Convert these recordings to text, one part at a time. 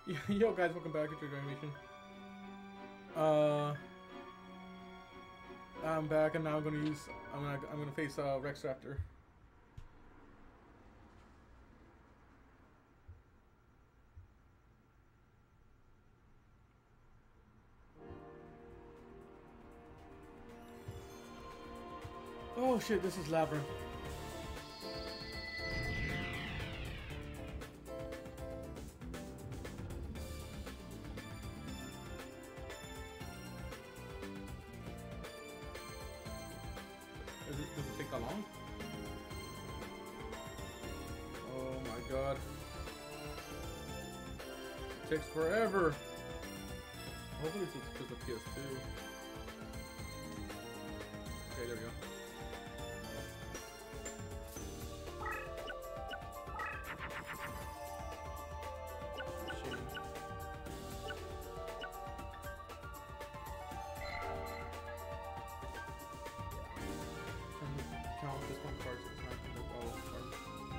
Yo guys, welcome back to the animation. I'm back and now I'm gonna face Rex Raptor. Oh shit, this is Labyrinth. Does it take that long? Oh my god. It takes forever. Hopefully it's just a PS2. Okay, there we go. Count this one card, so it's not gonna go all cards.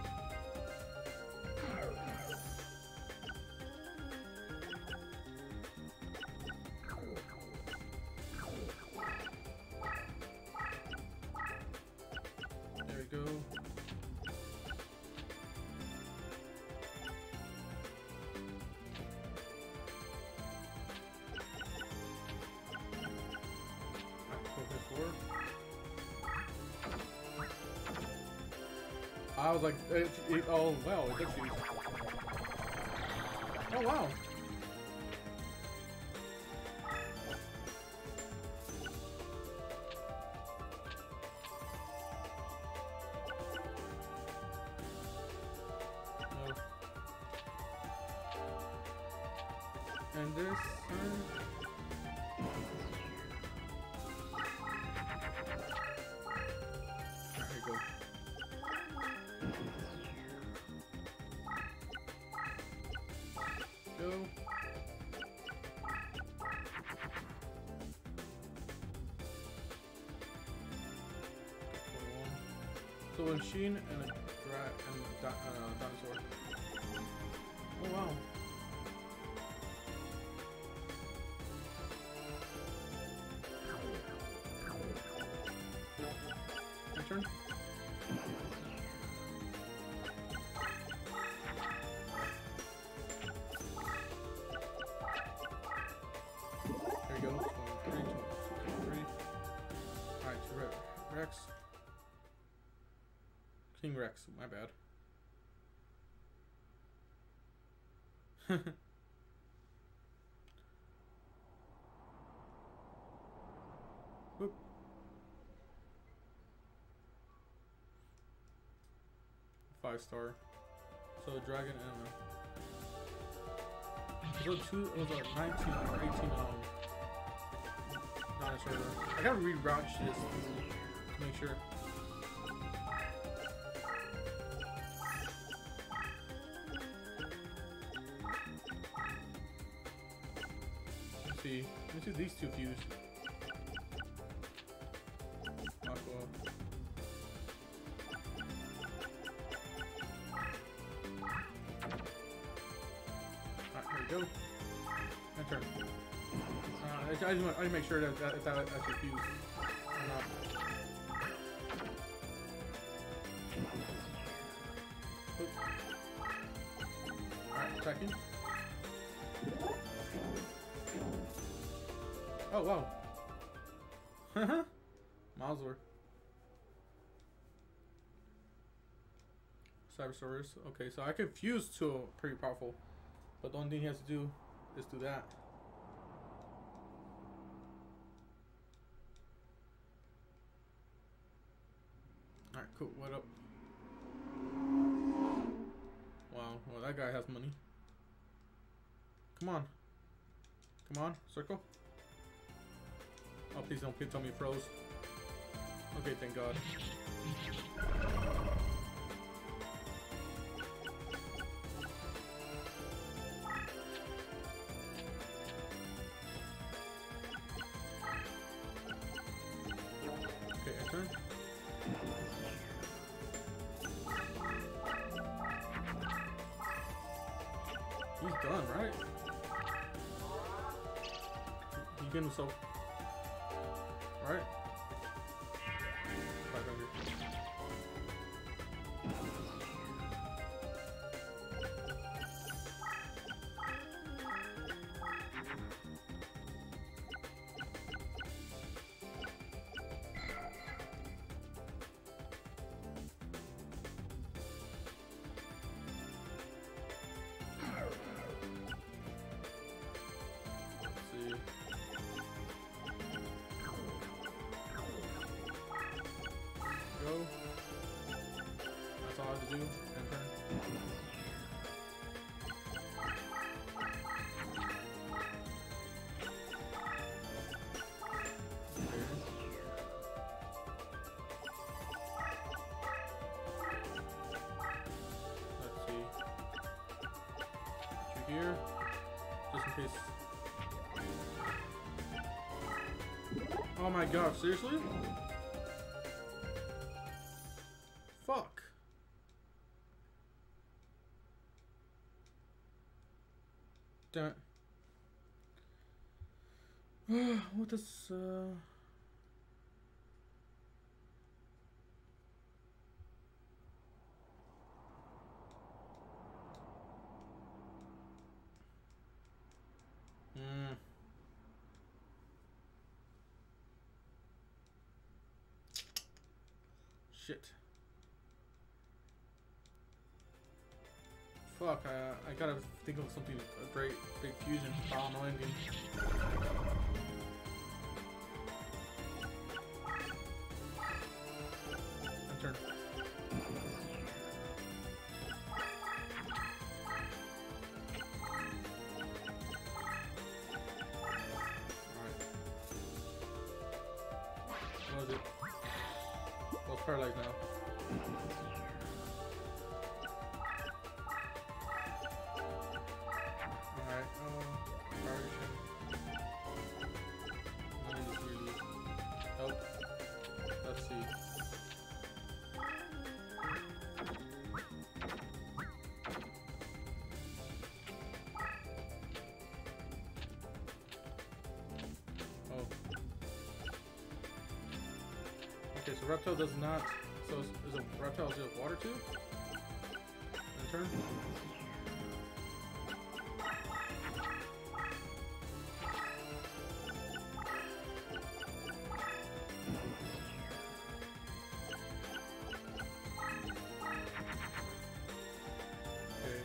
There we go. I was like, oh wow, it did shoot. Oh wow. No. And this. There you go. Go. So a machine and a dinosaur. Oh wow. My turn. There you go. 23. Alright, Rex. King Rex, my bad. Whoop. Five star. So a dragon and a... It was a 19 or 18 dinosaur. I gotta reroute this to make sure. Let me see these two fuse. Aqua. Alright, there we go. My turn. I just want to make sure that that's actually fused or not. Alright, attacking. Oh wow. Haha. Mausler. Cybersaurus. Okay, so I can fuse to pretty powerful. But the only thing he has to do is do that. Alright, cool. What up? Wow. Well, that guy has money. Come on. Come on. Circle. Oh, please don't tell me it froze. Okay, thank God. Okay, enter. He's done, right? He getting himself. Alright. 500. That's all I have to do. And turn. Let's see. Put you here, just in case. Oh my god! Seriously? Fuck. Damn it. What this, Shit. Fuck, I gotta think of something, a great big fusion. Oh, no ending. Turn. Alright. What was it? Well, it's paralyzed now. Okay, so reptile does not. So is a reptile is a water tube? In turn. Okay.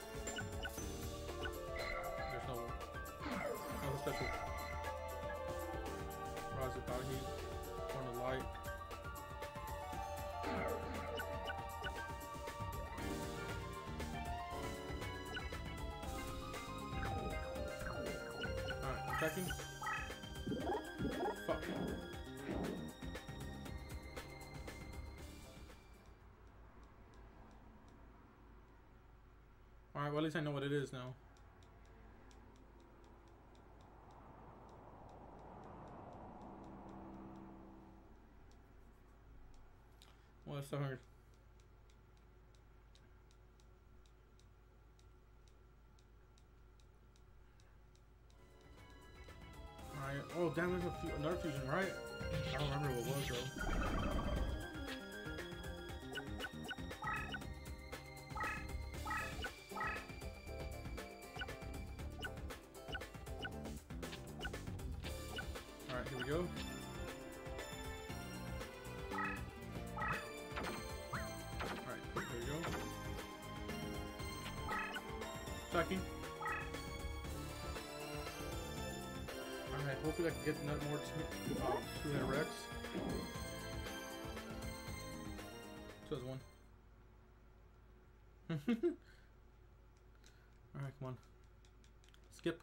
There's no special. Rise of body heat. Point of light. Attacking. Fuck. Alright, well at least I know what it is now. Well, that's 700. Oh damn, there's another fusion, right? I don't remember what it was though. Alright, here we go. Alright, here we go. Attacking. Alright, hopefully I can get more two-headed Rex. 2 as 1. Alright, come on. Skip.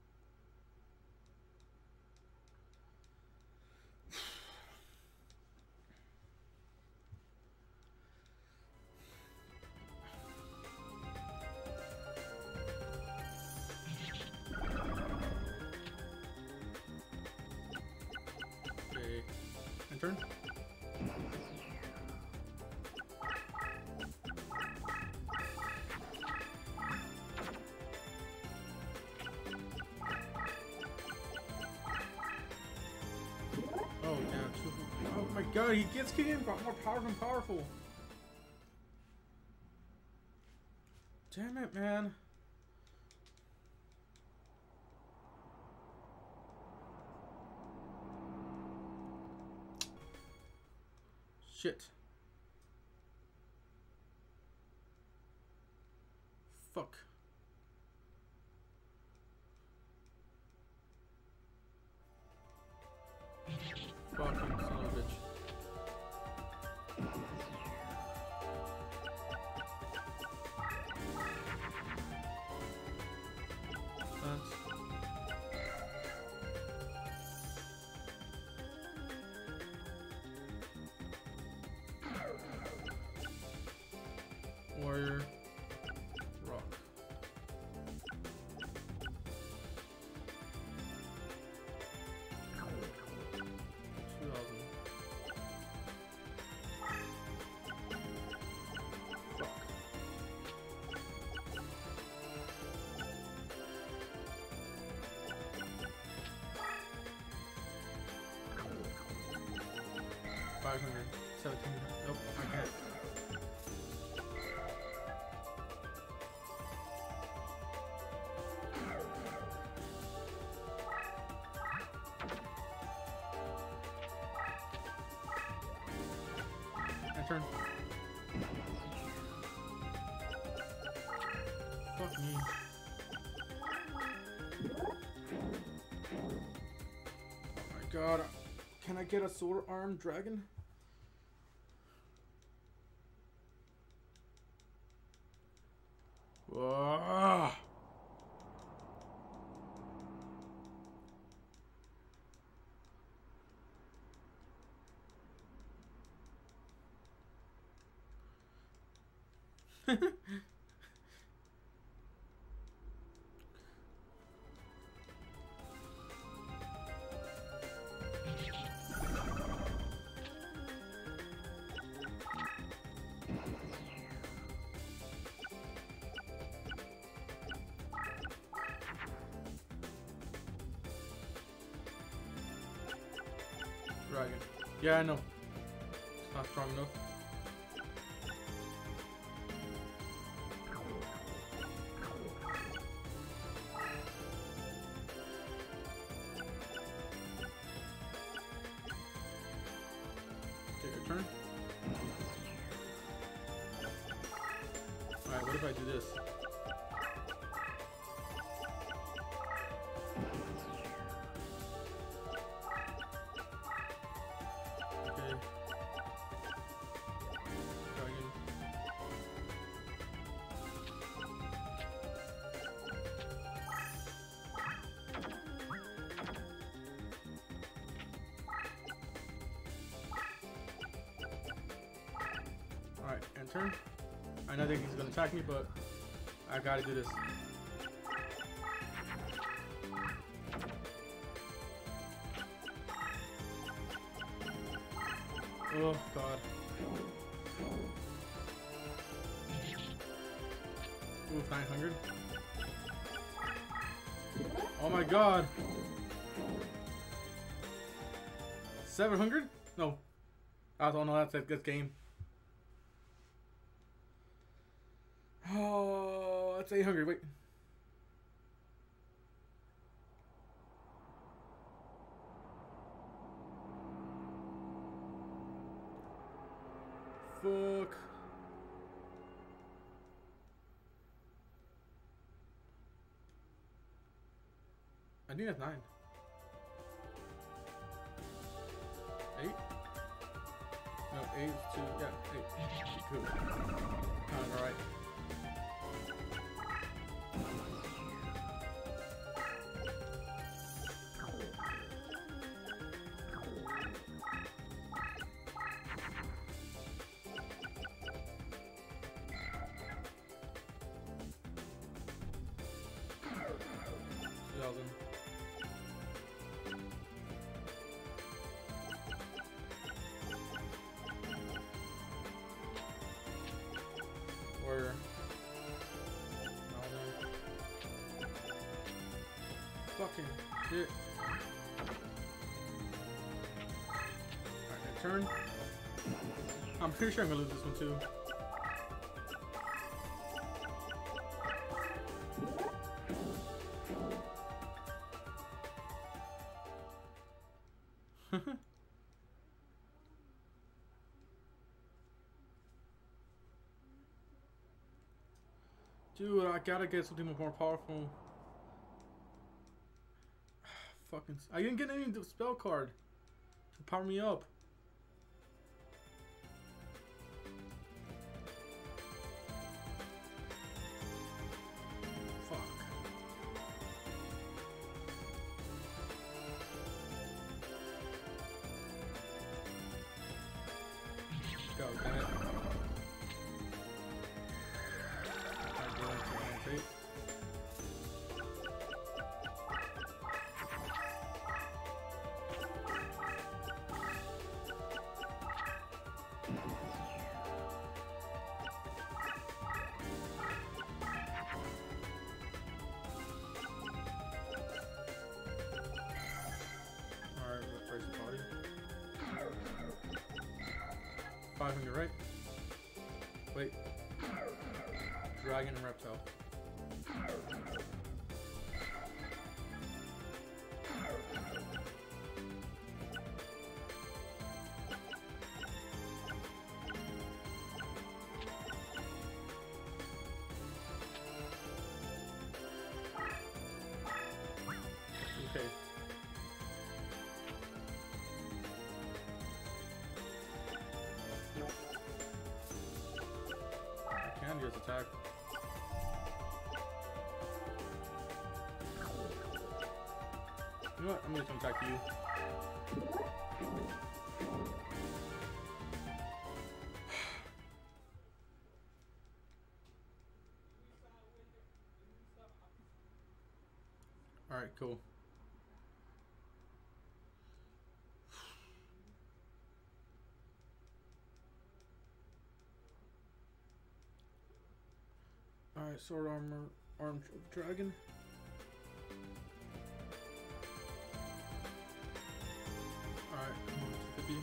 Turn. my god, he gets getting more powerful and powerful. Damn it, man. Shit. Fuck. Fucking son of a bitch. That's... Warrior. Rock. $500, 17. Nope, I can't. My turn. Fuck me. Oh my god. Can I get a sword armed dragon? Whoa. Dragon. Yeah, I know. It's not strong enough. Take your turn. Alright, what if I do this? Alright, and turn. I know that he's gonna attack me, but I gotta do this. Oh god. Ooh, 900. Oh my god. 700? No. I don't know, that's a good game. Oh, that's 800. Wait. Fuck. I think that's 9. 8? No, 8 is 2. Yeah, 8. Cool. Alright. Or fucking shit. Alright, turn. I'm pretty sure I'm gonna lose this one too. Dude, I gotta get something more powerful. Fucking, I didn't get any spell card to power me up. Fuck. Go, damn it. Alright, replace the body. 500, right? Wait. Dragon and reptile. Okay. I can just attack. You know what? I'm just gonna attack you. Alright, cool. Alright, sword armor, armed dragon. Alright, come on, 250.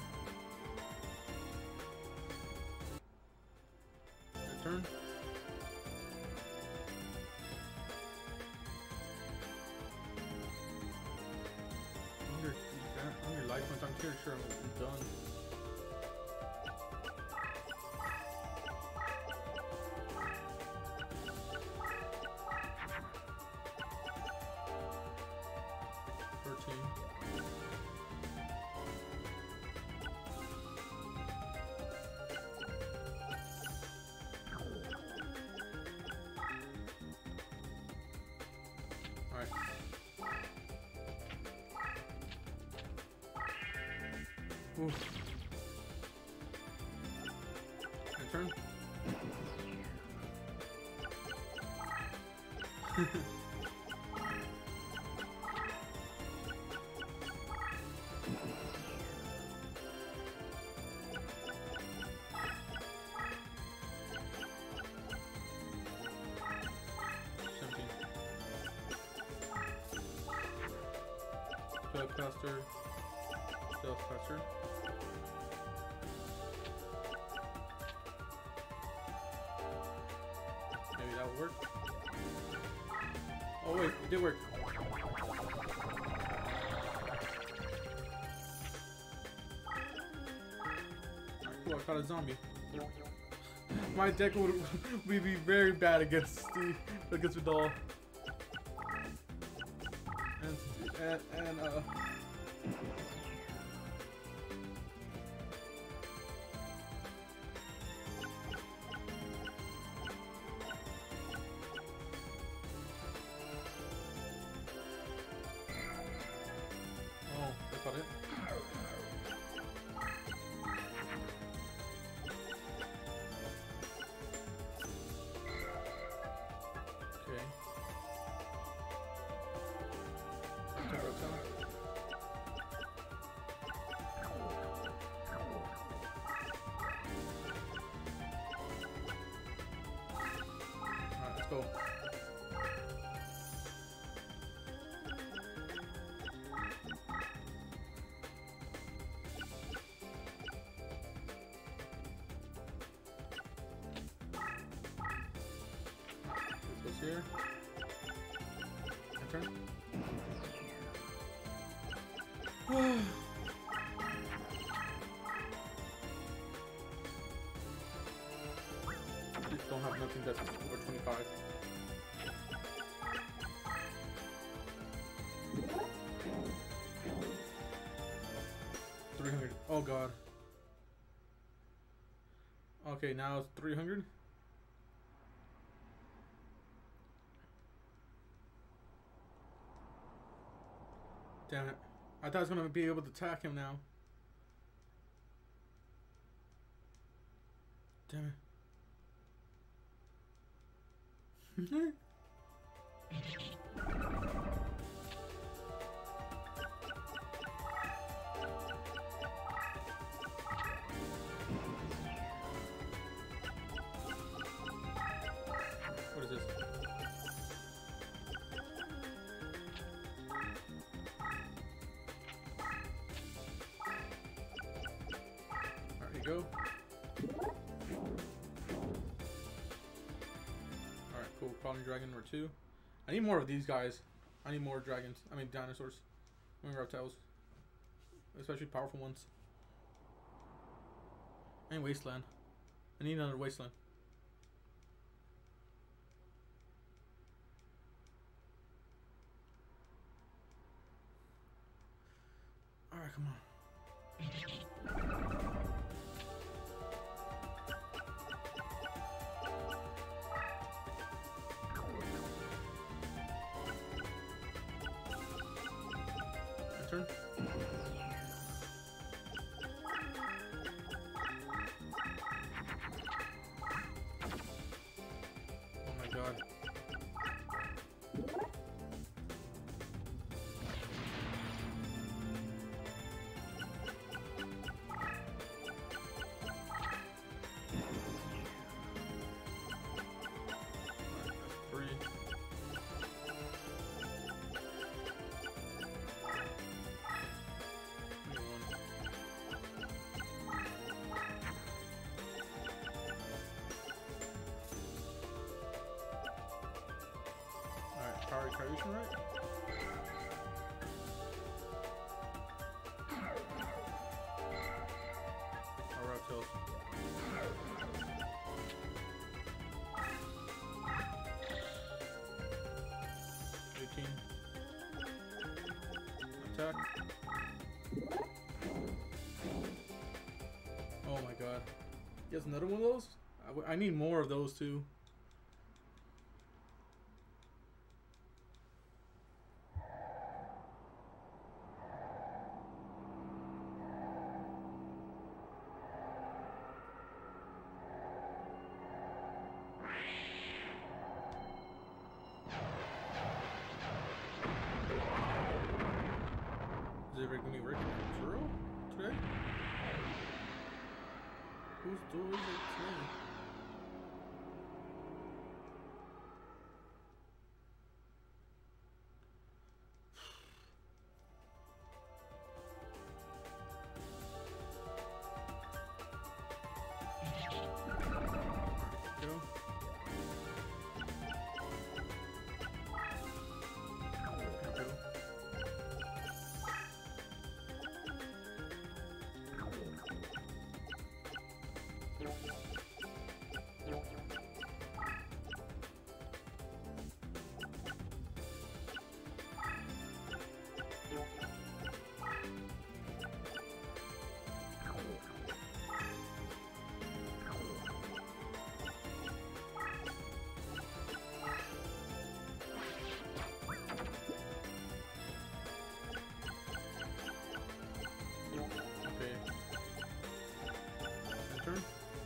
Turn. Under life points, I'm pretty sure I'm done. Alright. Oof. My turn. Spellcaster. Spellcaster. Maybe that will work. Oh wait, it did work. Cool, I caught a zombie. My deck would be very bad against the doll. And oh, I caught it. Okay. Alright, let's go. turn. Please don't have nothing that's over 25. $300. Oh god. Okay, now it's 300. Damn it. I thought I was gonna be able to attack him now. Damn it. What is this? There you go. Alright, cool. Crawling dragon number 2. I need more of these guys. I need more dragons. I mean dinosaurs. I mean reptiles. Especially powerful ones. And wasteland. I need another wasteland. Alright, come on. My turn. Oh my god. Power creation, right? Or reptiles. Attack. Oh my god. He has another one of those? I need more of those too. Is it going to be working True today? Whose door is it today? Go. Turn.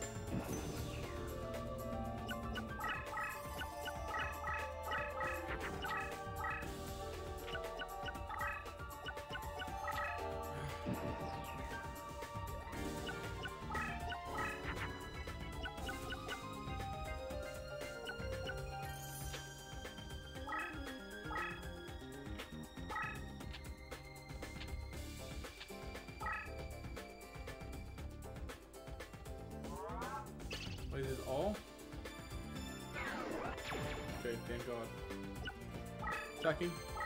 Wait, is it all? Okay, thank God. Attacking.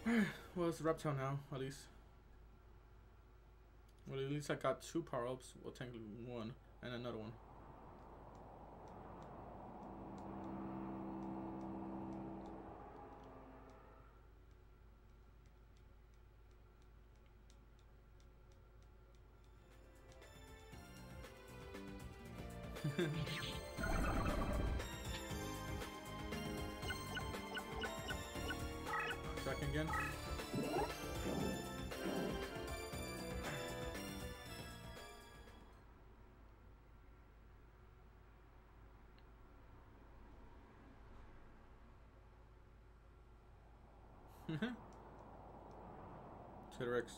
Well, it's reptile now, at least. Well, at least I got 2 power-ups. Well, technically 1 and another one. Second again. T-Rex.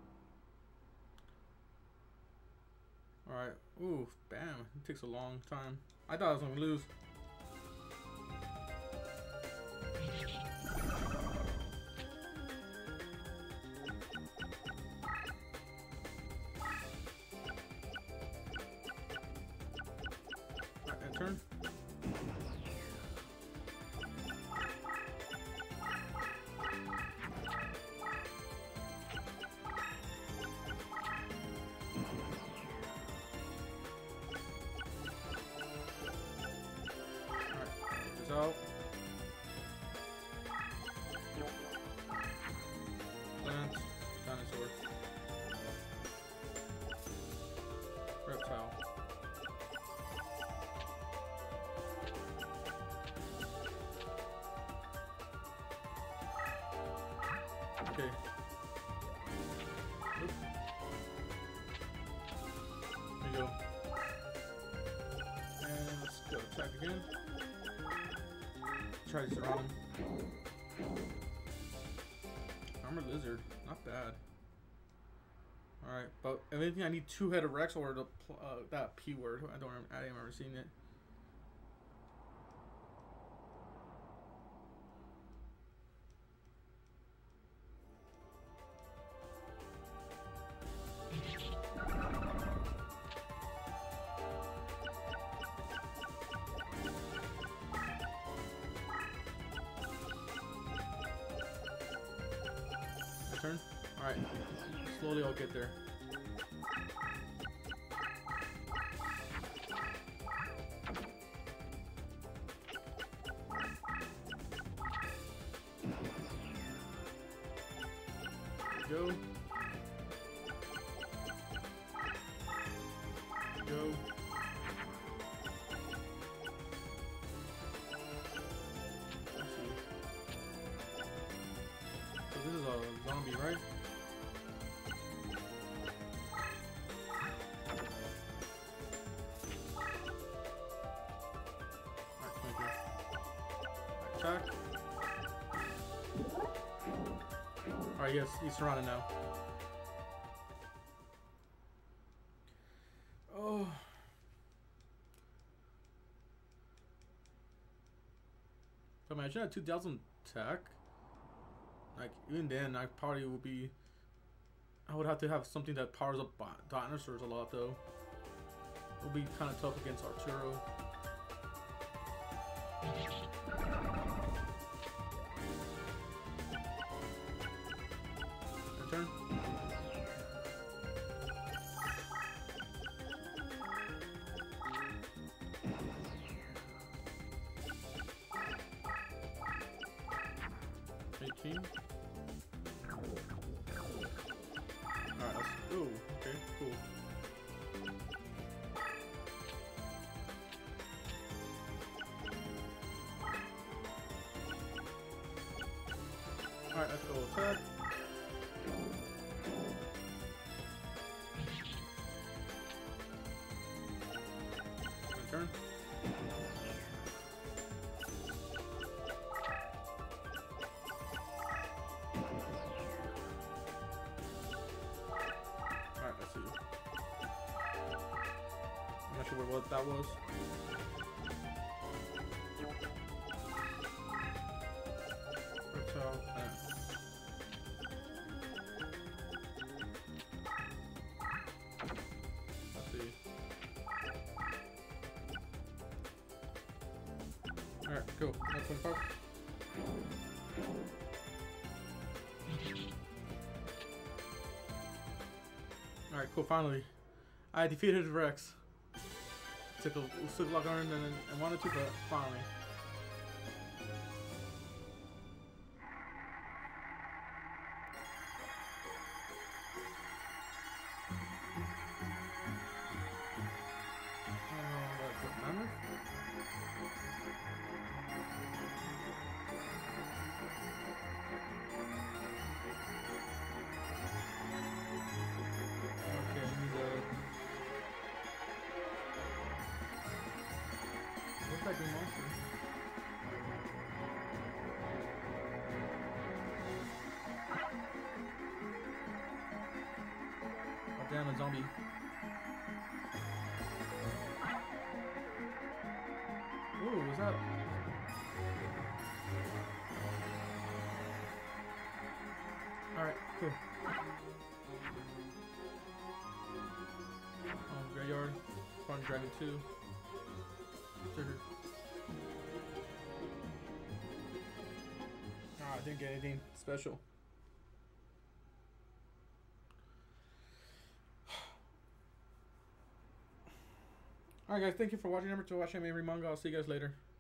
Alright. Ooh, bam. It takes a long time. I thought I was gonna lose. Alright, end turn. Out. Lance, dinosaur, reptile. Okay. Oop. There you go. And let's go attack again. Try to surround him. Armor lizard, not bad. Alright, but if anything, I need 2-headed Rex or the that P word. I haven't ever seen it. Turn. Alright. Slowly I'll get there. Go. Go. This is a zombie, right? Alright, attack. Alright, yes, he's surrounded now. Oh. But imagine a 2000 attack. Like, even then, I probably would be... I would have to have something that powers up dinosaurs a lot, though. It would be kind of tough against Arturo. Your turn. Alright, let's... Ooh, okay, cool. Alright, let's go attack. My turn. I'm not sure what that was. Reptile. Let's see. Alright, go. 125. Alright, cool, finally. I defeated Rex. Took a lot longer than I wanted to, but finally. Like a monster. Oh damn, a zombie. Ooh, what's that? Alright, cool. Graveyard. Farm Dragon 2. Trigger. I didn't get anything special. Alright guys, thank you for watching. Remember to watch anime, read manga. I'll see you guys later.